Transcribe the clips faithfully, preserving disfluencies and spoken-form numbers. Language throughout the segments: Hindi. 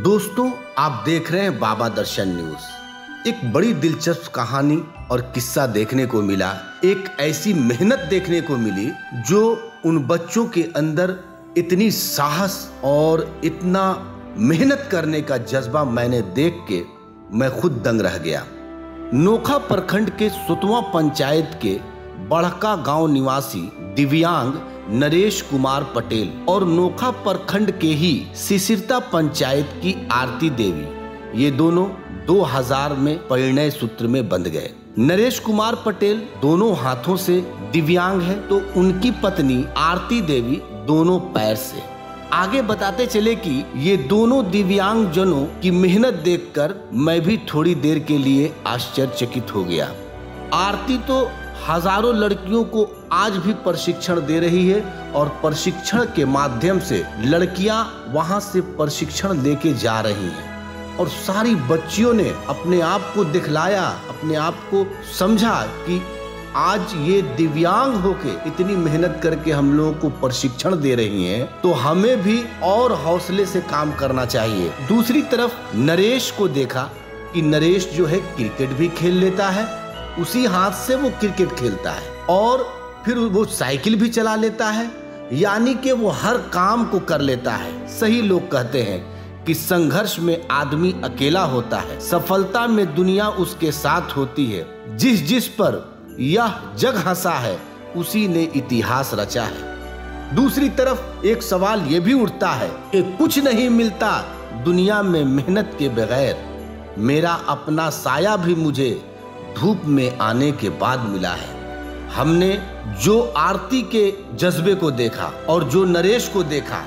दोस्तों, आप देख रहे हैं बाबा दर्शन न्यूज। एक बड़ी दिलचस्प कहानी और किस्सा देखने को मिला। एक ऐसी मेहनत देखने को मिली जो उन बच्चों के अंदर इतनी साहस और इतना मेहनत करने का जज्बा मैंने देख के मैं खुद दंग रह गया। नोखा प्रखंड के सुतवा पंचायत के बड़का गांव निवासी दिव्यांग नरेश कुमार पटेल और नोखा प्रखंड के ही सिसिरता पंचायत की आरती देवी, ये दोनों दो हज़ार में परिणय सूत्र में बंध गए। नरेश कुमार पटेल दोनों हाथों से दिव्यांग है, तो उनकी पत्नी आरती देवी दोनों पैर से। आगे बताते चले कि ये दोनों दिव्यांग जनों की मेहनत देखकर मैं भी थोड़ी देर के लिए आश्चर्यचकित हो गया। आरती तो हजारों लड़कियों को आज भी प्रशिक्षण दे रही है और प्रशिक्षण के माध्यम से लड़कियां वहां से प्रशिक्षण लेके जा रही हैं और सारी बच्चियों ने अपने आप को दिखलाया, अपने आप को समझा कि आज ये दिव्यांग होके इतनी मेहनत करके हम लोगों को प्रशिक्षण दे रही हैं, तो हमें भी और हौसले से काम करना चाहिए। दूसरी तरफ नरेश को देखा कि नरेश जो है क्रिकेट भी खेल लेता है, उसी हाथ से वो क्रिकेट खेलता है और फिर वो साइकिल भी चला लेता है, यानी कि वो हर काम को कर लेता है। सही लोग कहते हैं कि संघर्ष में आदमी अकेला होता है, सफलता में दुनिया उसके साथ होती है। जिस जिस पर यह जग हंसा है उसी ने इतिहास रचा है। दूसरी तरफ एक सवाल ये भी उठता है कि कुछ नहीं मिलता दुनिया में मेहनत के बगैर। मेरा अपना साया भी मुझे धूप में आने के बाद मिला है। हमने जो आरती के जज्बे को देखा और जो नरेश को देखा,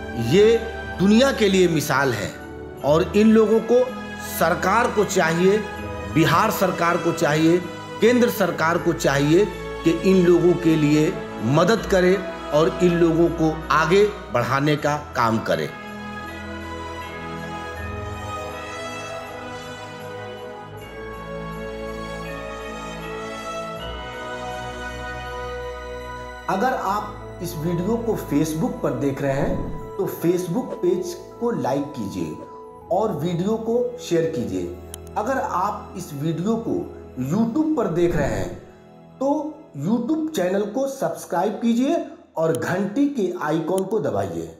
ये दुनिया के लिए मिसाल है और इन लोगों को सरकार को चाहिए, बिहार सरकार को चाहिए, केंद्र सरकार को चाहिए कि इन लोगों के लिए मदद करे और इन लोगों को आगे बढ़ाने का काम करे। अगर आप इस वीडियो को फेसबुक पर देख रहे हैं तो फेसबुक पेज को लाइक कीजिए और वीडियो को शेयर कीजिए। अगर आप इस वीडियो को यूट्यूब पर देख रहे हैं तो यूट्यूब चैनल को सब्सक्राइब कीजिए और घंटी के आइकॉन को दबाइए।